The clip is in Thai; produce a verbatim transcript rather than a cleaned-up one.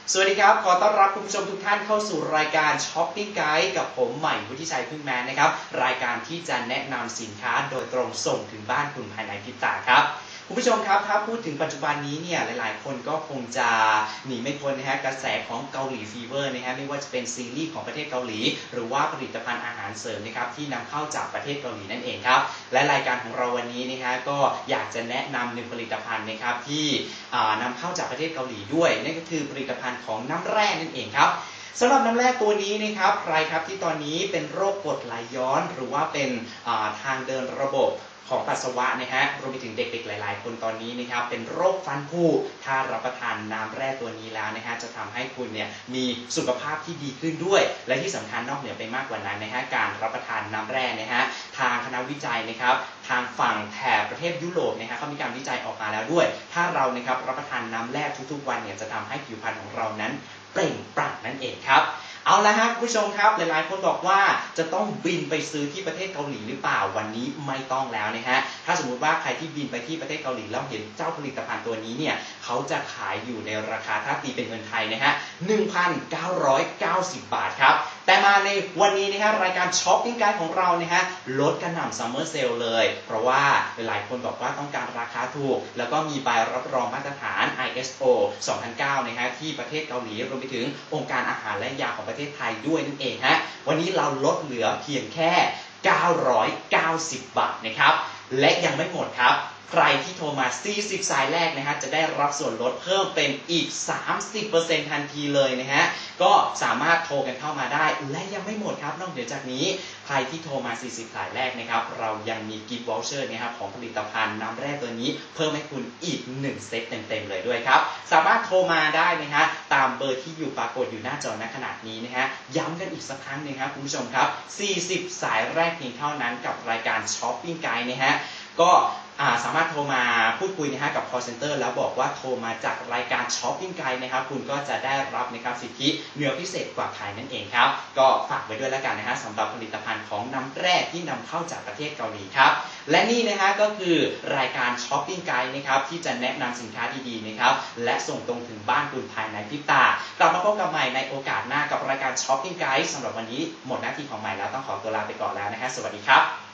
สวัสดีครับขอต้อนรับคุณผู้ชมทุกท่านเข้าสู่รายการช้อปปิ้งไกด์กับผมใหม่วุฒิชัยพึ่งแมนนะครับรายการที่จะแนะนำสินค้าโดยตรงส่งถึงบ้านคุณภายในพริบตาครับคุณผู้ชมครับถ้าพูดถึงปัจจุบันนี้เนี่ยหลายๆคนก็คงจะหนีไม่พ้นนะฮะกระแสของเกาหลีฟีเวอร์นะฮะไม่ว่าจะเป็นซีรีส์ของประเทศเกาหลีหรือว่าผลิตภัณฑ์อาหารเสริมนะครับที่นำเข้าจากประเทศเกาหลีนั่นเองครับและรายการของเราวันนี้นะฮะก็อยากจะแนะนำหนึ่งผลิตภัณฑ์นะครับที่นำเข้าจากประเทศเกาหลีด้วยนั่นก็คือผลิตภัณฑ์ของน้ำแร่นั่นเองครับสำหรับน้ำแร่ตัวนี้นะครับใครครับที่ตอนนี้เป็นโรคกรดไหลย้อนหรือว่าเป็นทางเดินระบบของปัสสาวะนะฮะรวมไปถึงเด็กๆหลายๆคนตอนนี้นะครับเป็นโรคฟันผุถ้ารับประทานน้ำแร่ตัวนี้แล้วนะฮะจะทำให้คุณเนี่ยมีสุขภาพที่ดีขึ้นด้วยและที่สำคัญนอกเหนือไปมากกว่านั้นนะฮะการรับประทานน้ำแร่นะฮะทางคณะวิจัยนะครับทางฝั่งแถบประเทศยุโรปนะฮะเขามีการวิจัยออกมาแล้วด้วยถ้าเรานะครับรับประทานน้ำแร่ทุกๆวันเนี่ยจะทำให้ผิวพรรณของเรานั้นเปล่งปลั่งนั่นเองครับเอาละฮะผู้ชมครับหลายๆคนบอกว่าจะต้องบินไปซื้อที่ประเทศเกาหลีหรือเปล่าวันนี้ไม่ต้องแล้วนะฮะถ้าสมมุติว่าใครที่บินไปที่ประเทศเกาหลีแล้วเห็นเจ้าผลิตภัณฑ์ตัวนี้เนี่ยเขาจะขายอยู่ในราคาถ้าตีเป็นเงินไทยนะฮะ หนึ่งพันเก้าร้อยเก้าสิบ บาทครับแต่มาในวันนี้นะฮะรายการช้อปปิ้งไกด์ของเรานะฮะลดกระหน่ำซัมเมอร์เซลเลยเพราะว่าหลายๆคนบอกว่าต้องการราคาถูกแล้วก็มีใบรับรองมาตรฐาน ไอ เอส โอ สองพันเก้านะฮะที่ประเทศเกาหลีรวมไปถึงองค์การอาหารและยาของประเทศไทยด้วยนั่นเองฮะวันนี้เราลดเหลือเพียงแค่เก้าร้อยเก้าสิบบาทนะครับและยังไม่หมดครับใครที่โทรมาสี่สิบสายแรกนะฮะจะได้รับส่วนลดเพิ่มเป็นอีก สามสิบเปอร์เซ็นต์ ทันทีเลยนะฮะก็สามารถโทรกันเข้ามาได้และยังไม่หมดครับนอกเหนือจากนี้ใครที่โทรมาสี่สิบสายแรกนะครับเรายังมีกิฟต์วอลเชอร์นะครับของผลิตภัณฑ์น้ำแร่ตัวนี้เพิ่มให้คุณอีกหนึ่งเซตเต็มๆเลยด้วยครับสามารถโทรมาได้นะฮะตามเบอร์ที่อยู่ปรากฏอยู่หน้าจอณขณะนี้นะฮะย้ำกันอีกสักครั้งนึงครับคุณผู้ชมครับสี่สิบสายแรกเพียงเท่านั้นกับรายการช้อปปิ้งไกด์นะฮะก็สามารถโทรมาพูดคุยนะฮะกับ call center แล้วบอกว่าโทรมาจากรายการช้อปปิ้งไกด์นะครับคุณก็จะได้รับนะครับสิทธิเหนือพิเศษกว่าใครนั่นเองครับก็ฝากไว้ด้วยแล้วกันนะฮะสำหรับผลิตภัณฑ์ของน้ำแร่ที่นำเข้าจากประเทศเกาหลีครับและนี่นะฮะก็คือรายการช้อปปิ้งไกด์นะครับที่จะแนะนำสินค้าดีๆนะครับและส่งตรงถึงบ้านคุณภายในพริบตากลับมาพบกันใหม่ในโอกาสหน้ากับรายการช้อปปิ้งไกด์สำหรับวันนี้หมดหน้าที่ของใหม่แล้วต้องขอตัวลาไปก่อนแล้วนะฮะสวัสดีครับ